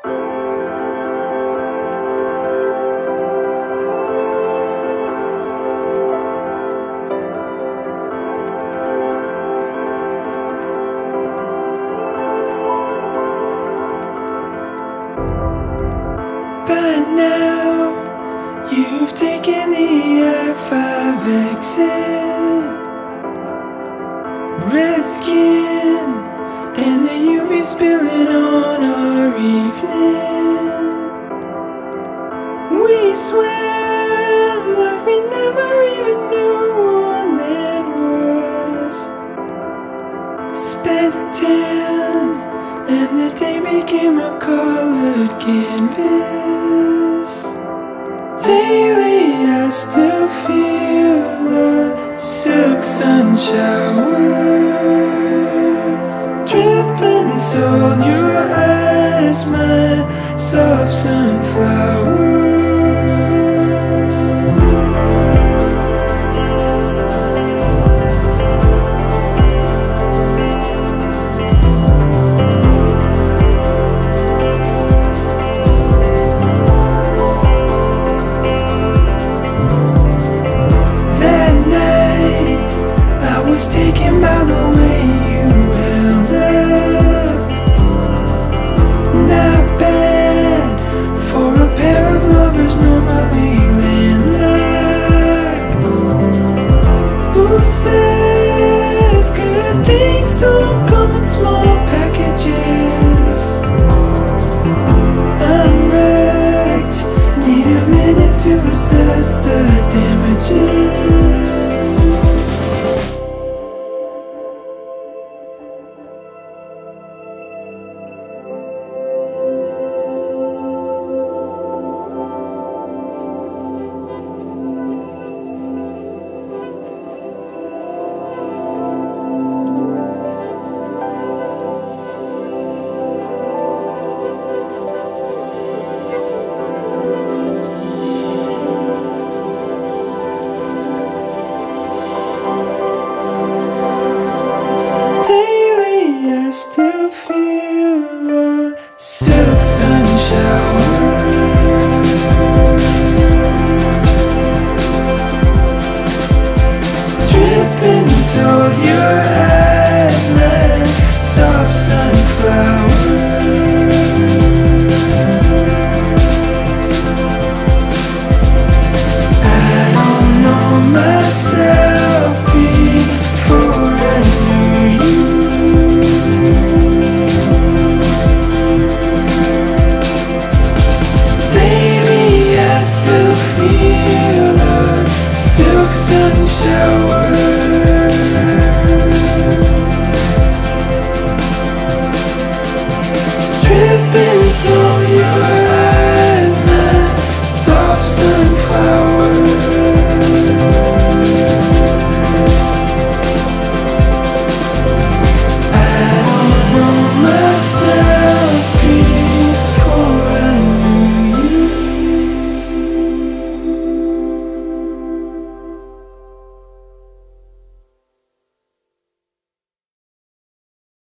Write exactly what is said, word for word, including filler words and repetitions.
But now you've taken the I five exit, red skin, and the U V spilling on our evening. We swam like we never even knew what land was. Spent tan, and the day became a colored canvas. Daily I still feel the silk sun shower dripping on your eyes, my soft sunflower. Taken by the way you held up. Not bad for a pair of lovers normally landlocked. Who says good things don't come in small packages? I'm wrecked, need a minute to assess the damages. Still feel the silk sun shower dripping so your eyes, my soft sunflower. I don't know myself before I knew you. Sunshower dripping on your eyes, my soft sunflower.